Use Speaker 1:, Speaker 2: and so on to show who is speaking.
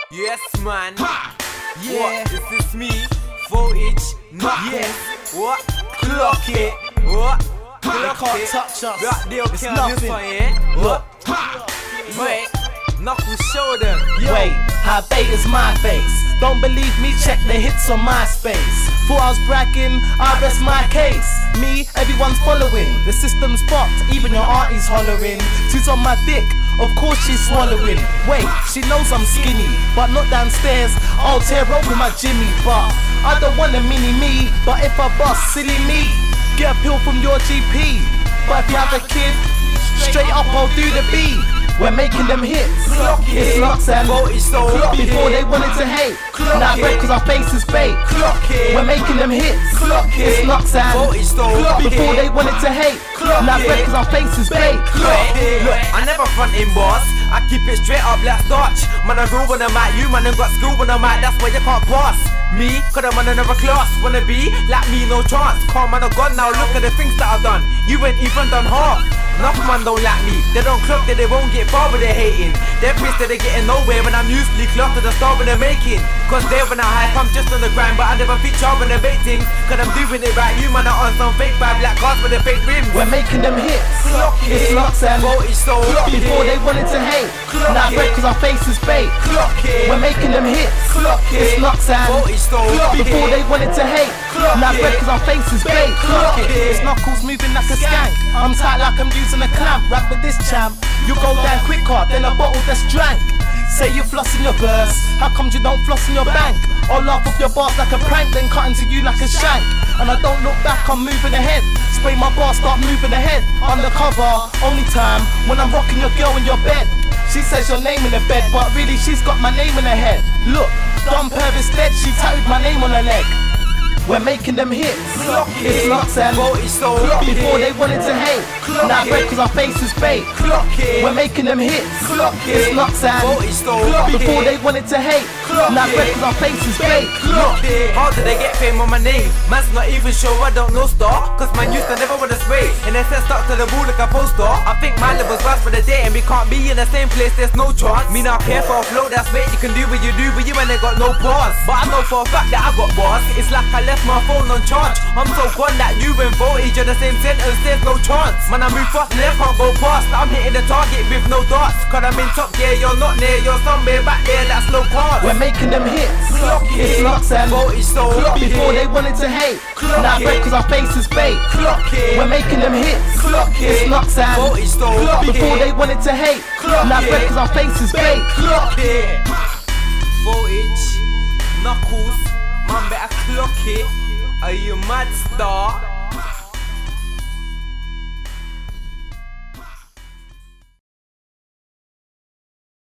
Speaker 1: Yes, man.
Speaker 2: Yeah.
Speaker 1: What? Is this me? Voltage. Knuckles.
Speaker 2: Yes.
Speaker 1: What? Clock it. What?
Speaker 2: You
Speaker 1: Clock
Speaker 2: can't
Speaker 1: it.
Speaker 2: touch us.
Speaker 1: Right there,
Speaker 2: It's
Speaker 1: okay,
Speaker 2: nothing.
Speaker 1: this one, yeah?
Speaker 2: Look.
Speaker 1: Wait. Knuckles, show them.
Speaker 2: Wait, how bait is my face? Don't believe me, check the hits on MySpace. Thought I was bragging, I rest my case. Me, everyone's following. The system's fucked, even your auntie's hollering. She's on my dick, of course she's swallowing. Wait, she knows I'm skinny, but not downstairs. I'll tear up with my Jimmy, but I don't want a mini me. But if I bust, silly me, get a pill from your GP. But if you have a kid, straight up I'll do the B. We're making them hits. It's Knucklez and before they wanted to hate. Now bread cause our face is bait. We're making them hits. It's Knucklez and before they wanted to hate. Now bread cause our face is bait.
Speaker 1: Look, I never front in boss. I keep it straight up like starch. Man, I grew when I'm at you, man, I got school when I'm at, that's why you can't pass me, cause I'm on another class. Wanna be like me, no chance. Calm man, I gone now, look at the things that I've done. You ain't even done half. Enough man don't like me, they don't clock that they won't get far with their hating. They're pissed that they're getting nowhere when I'm usually clocked to the star when they're making. Cause they when I hype, I'm just on the grind, but I never feature when they're baiting. Cause I'm doing it right, you man are on some fake vibe like cars with the fake rims.
Speaker 2: We're making them hits. It's Knucklez and before they wanted to hate. Now bread cause our face is bait. We're making them hits. It's Knucklez and before they wanted to hate. Now bread cause our face is bait. It's Knuckles moving like a skank. I'm tight like I'm using a clamp. Rap with this champ, you go down quicker than a bottle that's drank. Say you floss in your verse, how come you don't floss in your bank? Or laugh off your bars like a prank, then cut into you like a shank. And I don't look back, I'm moving ahead. Spray my bar, start moving ahead. Undercover, only time when I'm rocking your girl in your bed. She says your name in the bed, but really she's got my name in her head. Look, dumb Purvis dead, she tattooed my name on her leg. We're making them hits. It's Knucklez and before they wanted to hate. Now bread cause our face is bait. We're making them hits. It's Knucklez and before they wanted to hate. Now bread cause our face is bait.
Speaker 1: How did they get fame on my name? Man's not even sure, I don't know star. Cause man used to never wanna spray, and they said stuck to the wall like a poster. I think my level's worse for the day, and we can't be in the same place, there's no chance. Me not care for a flow, that's mate, you can do what you do, but you ain't got no pause. But I know for a fact that I got bars. It's like I left my phone on charge. I'm so gone that you and voltage in the same sentence, there's no chance. Man, I move fast and I can't go past. I'm hitting the target with no darts. Cause I'm in top gear, you're not near, you're somewhere back there, that's low cards.
Speaker 2: We're making them hits. It's Knucklez and before they wanted to hate. Now bread cause our face is bait. We're making them hits. It's Knucklez and before they wanted to hate. Now bread cause our face is bait.
Speaker 1: Voltage, Knuckles, man better clock it. Are you mad, star?